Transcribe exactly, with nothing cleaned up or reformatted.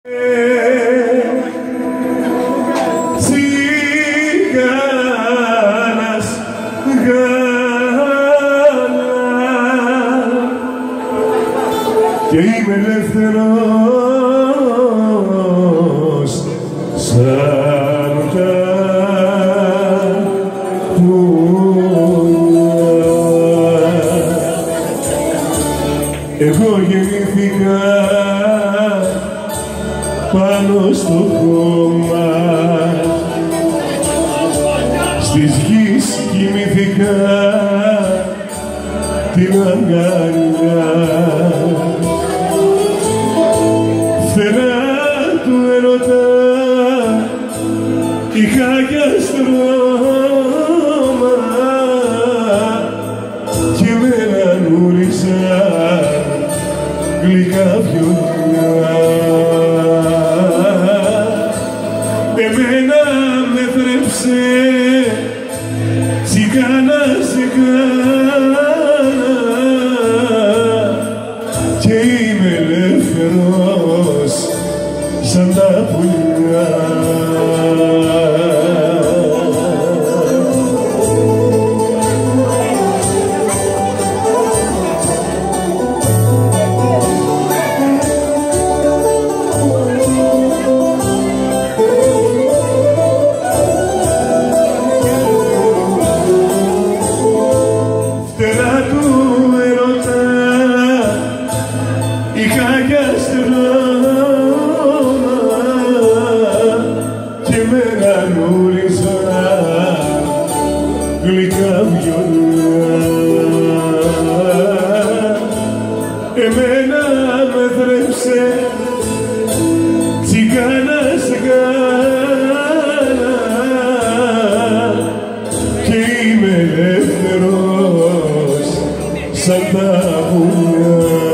Τσιγάνας γάλα και είμαι ελεύθερος σαν τα πουλιά. Εγώ γεννήθηκα πάνω στο χώμα, στις γης κοιμήθηκα την αγκαλιά. Φτερά του ερωτά είχα κι αστρώμα και με ανούρισαν γλυκά βιολιά. Εμένα με θρέψε τσιγάνα τσιγάνα και είμαι ελεύθερος σαν τα πουλιά. Φτερά του ερωτά είχα κι αστρώμα και με ανούρισαν γλυκά βιολιά. Εμένα με θρέψε τσιγάνα τσιγάνα και είμαι ελεύθερος σαν τα πουλιά.